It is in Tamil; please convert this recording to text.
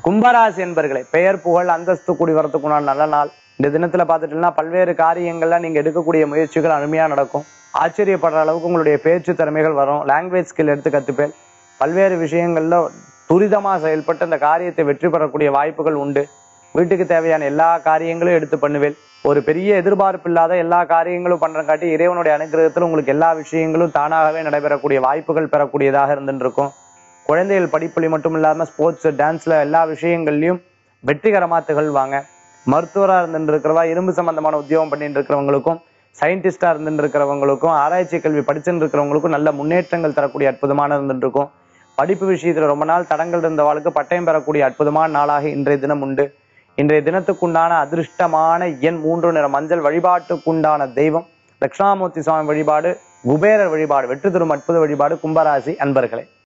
கும்பராசி என்பர்களே, பெயர் புகழ் அந்தஸ்து கூடி வரத்துக்குண்டான நல்ல நாள். இந்த தினத்துல பாத்துட்டீங்கன்னா பல்வேறு காரியங்கள்ல நீங்க எடுக்கக்கூடிய முயற்சிகள் அருமையா நடக்கும். ஆச்சரியப்படுற அளவுக்கு உங்களுடைய பேச்சு திறமைகள் வரும். லாங்குவேஜ் ஸ்கில் எடுத்து கத்துப்பேன். பல்வேறு விஷயங்கள்ல துரிதமா செயல்பட்டு அந்த காரியத்தை வெற்றி பெறக்கூடிய வாய்ப்புகள் உண்டு. வீட்டுக்கு தேவையான எல்லா காரியங்களும் எடுத்து பண்ணுவேன். ஒரு பெரிய எதிர்பார்ப்பு இல்லாத எல்லா காரியங்களும் பண்றங்காட்டி இறைவனுடைய அனுகிரகத்தில் உங்களுக்கு எல்லா விஷயங்களும் தானாகவே நடைபெறக்கூடிய வாய்ப்புகள் பெறக்கூடியதாக இருந்துட்டு இருக்கும். குழந்தைகள் படிப்புல மட்டும் இல்லாம ஸ்போர்ட்ஸ் டான்ஸ்ல எல்லா விஷயங்கள்லயும் வெற்றிகரமா திகழ்வாங்க. மருத்துவராக இருந்துட்டு இருக்கிறவா, இரும்பு சம்பந்தமான உத்தியோகம் பண்ணிட்டு இருக்கிறவங்களுக்கும், சயின்டிஸ்டா இருந்துட்டு இருக்கிறவங்களுக்கும், ஆராய்ச்சி கல்வி படிச்சுட்டு இருக்கிறவங்களுக்கும் நல்ல முன்னேற்றங்கள் தரக்கூடிய அற்புதமான இருந்துட்டு இருக்கும். படிப்பு விஷயத்துல ரொம்ப நாள் தடங்கள் இருந்தவாளுக்கு பட்டயம் பெறக்கூடிய அற்புதமான நாளாக இன்றைய தினம் உண்டு. இன்றைய தினத்துக்குண்டான அதிர்ஷ்டமான எண் 3 நிற மஞ்சள். வழிபாட்டுக்குண்டான தெய்வம் தட்சிணாமூர்த்தி சுவாமி வழிபாடு, குபேரர் வழிபாடு வெற்றி தரும் அற்புத வழிபாடு கும்பராசி அன்பர்களே.